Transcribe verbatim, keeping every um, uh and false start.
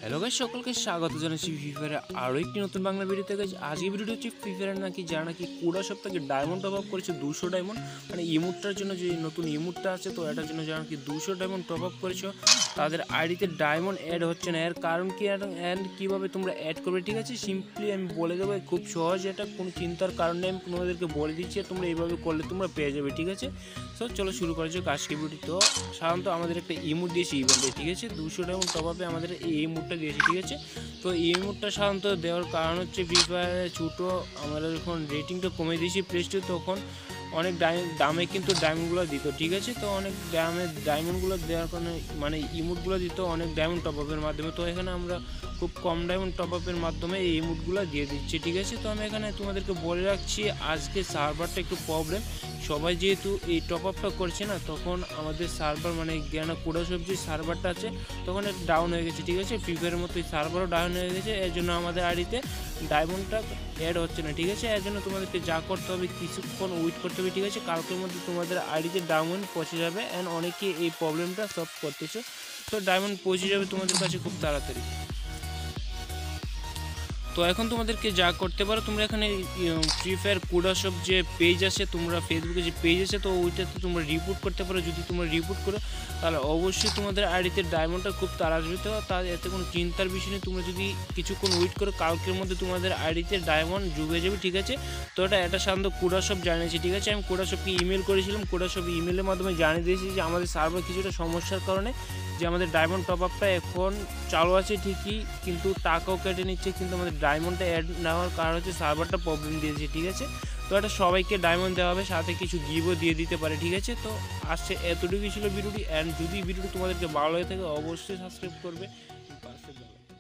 Hello guys, সকলকে স্বাগত জানাচ্ছি ফ্রি ফায়ারের আরও একটি নতুন বাংলা ভিডিওতে। গাইস আজকে ভিডিওটি হচ্ছে ফ্রি ফায়ারের নাকি যারা নাকি কুড়া সপ্তাহে ডায়মন্ড টপ আপ করেছে দুশো ডায়মন্ড, মানে ইমোটটার জন্য যে নতুন ইমোটটা আছে, তো এটার জন্য যারা নাকি দুশো ডায়মন্ড টপ আপ করেছো তাদের আইডিতে ডায়মন্ড অ্যাড হচ্ছে না। এর কারণ কি অ্যান্ড কীভাবে তোমরা অ্যাড করবে, ঠিক আছে, সিম্পলি আমি বলে দেবো। খুব সহজ, এটা কোনো চিন্তার কারণে আমি তোমাদেরকে বলে দিচ্ছি, তোমরা এইভাবে করলে তোমরা পেয়ে যাবে, ঠিক আছে। সো চলো শুরু করা যাক আজকে ভিডিও। তো সাধারণত আমাদের একটা ইমোট দিয়েছে ইভেন্টে, ঠিক আছে, দুশো ডায়মন্ড টপ আপে আমাদের এই ইমোটটা দিয়েছে, ঠিক আছে। তো এই ইমোটটা সাধারণত দেওয়ার কারণ হচ্ছে ফ্রি ফায়ারে ছোটো আমরা যখন রেটিংটা কমে দিয়েছি প্লে স্টোরে, তখন অনেক দামে কিন্তু ডায়মন্ডগুলো দিত, ঠিক আছে। তো অনেক দামে ডায়মন্ডগুলো দেওয়ার কারণে মানে ইমোটগুলো দিত অনেক ডায়মন্ড টপ আপের মাধ্যমে। তো এখানে আমরা খুব কম ডায়মন্ড টপ আপের মাধ্যমে এই ইমোটগুলো দিয়ে দিচ্ছি, ঠিক আছে। তো আমি এখানে তোমাদেরকে বলে রাখছি, আজকে সার্ভারটা একটু প্রবলেম। সবাই যেহেতু এই টপ আপটা করছে না, তখন আমাদের সার্ভার মানে জ্ঞানা কুড়া সবজির সার্ভারটা আছে, তখন এটা ডাউন হয়ে গেছে, ঠিক আছে। ফ্রি ফায়ারের মতো এই সার্ভারও ডাউন হয়ে গেছে, এর জন্য আমাদের আইডিতে ডায়মন্ডটা অ্যাড হচ্ছে না, ঠিক আছে। এর জন্য তোমাদেরকে যা করতে হবে কিছুক্ষণ ওয়েট করতে হবে, ঠিক আছে। কালকের মধ্যে তোমাদের আইডিতে ডায়মন্ড পৌঁছে যাবে অ্যান্ড অনেকে এই প্রবলেমটা সলভ করতেছে, তো ডায়মন্ড পৌঁছে যাবে তোমাদের কাছে খুব তাড়াতাড়ি। তো এখন তোমাদেরকে যা করতে পারো, তোমরা এখানে ফ্রি ফায়ার কুড়া সব যে পেজ আছে, তোমরা ফেসবুকে যে পেজ আছে, তো ওইটাতে তোমরা রিপোর্ট করতে পারো। যদি তোমরা রিপোর্ট করো তাহলে অবশ্যই তোমাদের আইডিতে ডায়মন্ডটা খুব তাড়া আসবে। তো তার এতে কোনো চিন্তার বিষয় নেই, তোমরা যদি কিছুক্ষণ ওয়েট করো কালকের মধ্যে তোমাদের আইডিতে ডায়মন্ড যুগে যাবে, ঠিক আছে। তো এটা এটা সাধারণত কুড়া সব জানিয়েছি, ঠিক আছে। আমি কুড়া সবকে ইমেল করেছিলাম, কুড়া সব ইমেলের মাধ্যমে জানিয়ে দিয়েছি যে আমাদের সার্ভার কিছুটা সমস্যার কারণে যে আমাদের ডায়মন্ড টপ আপটা এখন চালু আছে ঠিকই, কিন্তু টাকাও কেটে নিচ্ছে, কিন্তু আমাদের ডায়মন্ডটা অ্যাড না হওয়ার কারণ হচ্ছে সার্ভারটা প্রবলেম দিয়েছে, ঠিক আছে। তো এটা সবাইকে ডায়মন্ড দেওয়া হবে, সাথে কিছু গিভও দিয়ে দিতে পারে, ঠিক আছে। তো আসছে এতটুকুই ছিল ভিডিওটি। অ্যান্ড যদি ভিডিওটি তোমাদেরকে ভালো হয়ে থাকে অবশ্যই সাবস্ক্রাইব করবে।